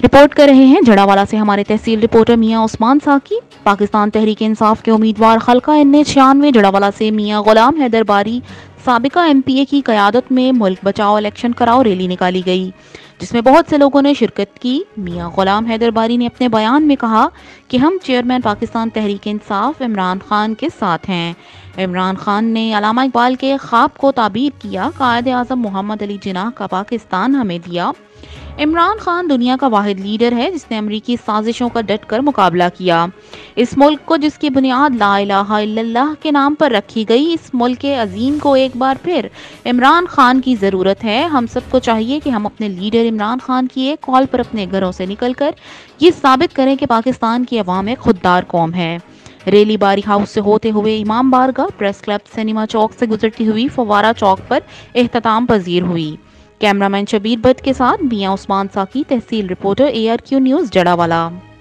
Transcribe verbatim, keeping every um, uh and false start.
Report کر رہے ہیں جڑاوالا سے ہمارے تحصیل رپورٹر میاں عثمان ساکی۔ پاکستان تحریک انصاف کے امیدوار خلقہ این چھیانوے جڑاوالا سے میاں غلام حیدر باری سابقہ ایم پی اے کی قیادت میں ملک بچاؤ الیکشن کراؤ ریلی نکالی گئی، جس میں بہت سے لوگوں نے شرکت کی۔ میاں غلام حیدر باری نے اپنے بیان میں کہا کہ ہم چیئرمین پاکستان تحریک انصاف عمران خان کے ساتھ ہیں۔ عمران خان نے علامہ اقبال کے خواب کو تعبیر کیا، قائد اعظم محمد علی جناح کا پاکستان ہمیں دیا۔ عمران خان دنیا کا واحد لیڈر ہے جس نے امریکی سازشوں کا ڈٹ کر مقابلہ کیا۔ اس ملک کو جس کی بنیاد لا الہ الا اللہ کے نام پر رکھی گئی، اس ملک عظیم کو ایک بار پھر عمران خان کی ضرورت ہے۔ ہم سب کو چاہیے کہ ہم اپنے لیڈر عمران خان کی ایک کال پر اپنے گھروں سے نکل کر یہ ثابت کریں کہ پاکستان کی عوام ایک خوددار قوم ہے۔ ریلی باری ہاؤس سے ہوتے ہوئے امام بارگاہ، پریس کلب، سنیما چوک سے گزرتی ہوئی فوارہ چوک پر اختتام پذیر ہوئی۔ کیمرہ مین شبیر بٹ کے ساتھ میاں عثمان ساکی، تحصیل reporter A R Q news جڑاوالا۔